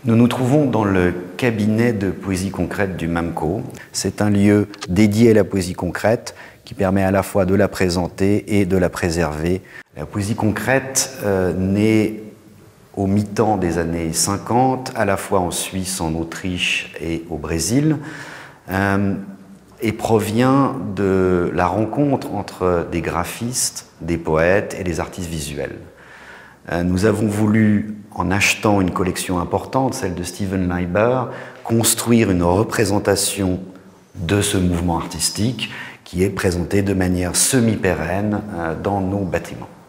Nous nous trouvons dans le cabinet de poésie concrète du MAMCO. C'est un lieu dédié à la poésie concrète qui permet à la fois de la présenter et de la préserver. La poésie concrète naît au mi-temps des années 50, à la fois en Suisse, en Autriche et au Brésil, et provient de la rencontre entre des graphistes, des poètes et des artistes visuels. Nous avons voulu, en achetant une collection importante, celle de Steven Leiber, construire une représentation de ce mouvement artistique qui est présenté de manière semi-pérenne dans nos bâtiments.